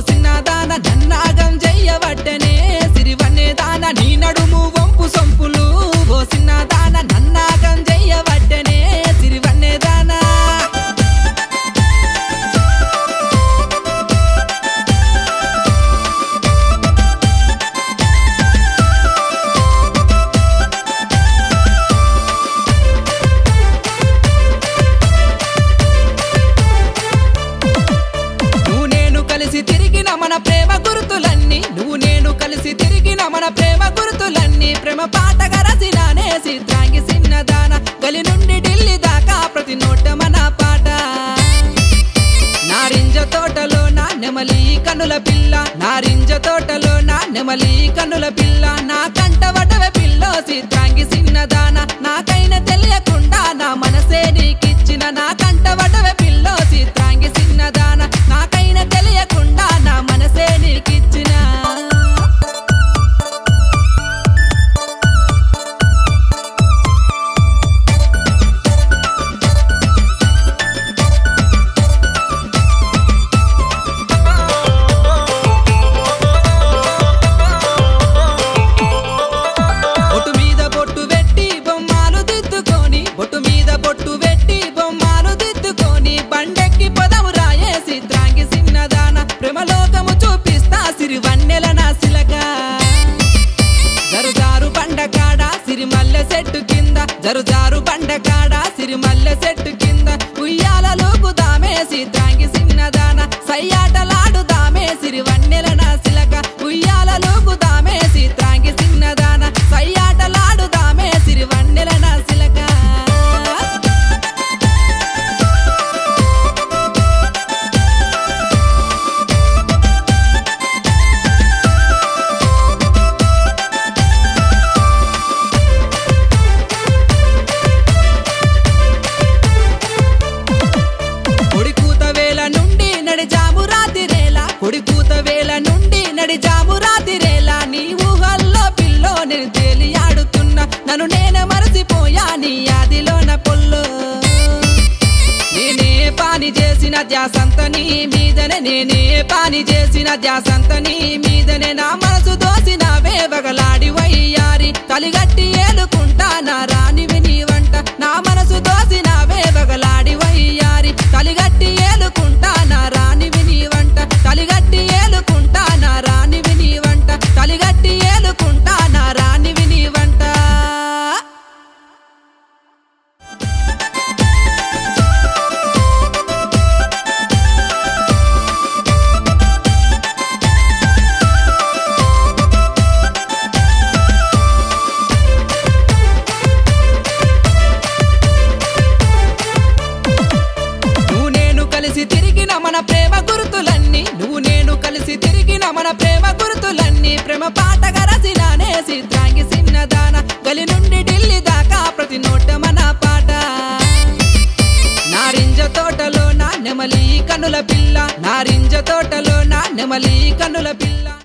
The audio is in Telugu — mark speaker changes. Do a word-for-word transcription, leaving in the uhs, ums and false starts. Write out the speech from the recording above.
Speaker 1: సిన్నదాన నన్నాగం చెయ్యవట్టనే సిరివన్నే దాన నీ నడుము వంపు సొంపులు ఓ సిన్నదాన నన్నాగం చెయ్యవట్టనే సిరివన్నే దాన మన ప్రేమ గుర్తులన్నీ నువ్వు నేను కలిసి తిరిగిన మన ప్రేమ గుర్తులన్నీ ప్రేమ పాటగా రసినానే చిత్రాంగి సిన్నదాన గలి నుండి ఢిల్లీ దాకా ప్రతి నోట మన పాట నారింజ తోటలో నా నెమలి కన్నుల పిల్ల నారింజ తోటలో నా నెమలి కన్నుల పిల్ల నా కంట వటవే పిల్లో చిత్రాంగి సిన్నదాన నాకైనా తెలియకుండా నా మనసే నీకిచ్చిన నా కంట వటవే పిల్లో చిత్రాంగి సిన్నదాన నాకైనా తెలియకుండా నా మనసే నీకిచ్చిన బొట్టు మీద బొట్టు పెట్టి బొమ్మలు దిద్దుకొని బొట్టు మీద బొట్టు పెట్టి బొమ్మలు దిద్దుకొని బండెక్కి పదము రాయే చిత్రాంగి సిన్నదాన ప్రేమలోకము చూపిస్తా సిరివన్నెల నా సిలక జరుజారు బండకాడ సిరిమల్లె చెట్టు కింద జరుజారు బండకాడ సిరిమల్లె చెట్టు కింద ఉయ్యాలలోకుదామే చిత్రాంగి సిన్నదాన సయ్యాటలాడుదామే సిరివన్నెల నా సిలక ఉయ్యాలలోకుదామే చిత్రాంగి సిన్నదాన సయ్యాటలాడుదామే సిరివన్నెల నా సిలక కొడికూత వేళ నుండి నడి జాము రాతిరేలా నీ ఊహల్లో పిల్లో నేను తేలి ఆడుతున్నా నన్ను నేనే మరచిపోయా నీ ఆదిలోన పొల్లో నేనే పాని చేసిన ధ్యాసంత నీ మీదనే నేనే పాని చేసిన ధ్యాసంత నీ మీదనే నా మనసు దోసినవే వగలాడి వయ్యారి కలిగట్టి ఏలుకుంటా నా రానివి నీ వంట నా మనసు దోసినవే వగలాడి వయ్యారి కలిగట్టి ఏలుకుంటా నా రానివి నీ వంట కలిగట్టి ఏలుకుంటా నా రానివి నీ వంట కలిగట్టి ఏలుకుంటా నా రానివి నీ వంట నువ్వు నేను కలిసి తిరిగిన మన ప్రేమ గుర్తులన్నీ నువ్వు నేను కలిసి తిరిగిన మన ప్రేమ గుర్తులన్నీ ప్రేమ పాటగా రసినానే చిత్రాంగి సిన్నదాన గలి నుండి ఢిల్లీ దాకా ప్రతి నోట మన పాట నారింజ తోటలో నా నెమలి కన్నుల పిల్ల నారింజ తోటలో నా నెమలి కన్నుల పిల్ల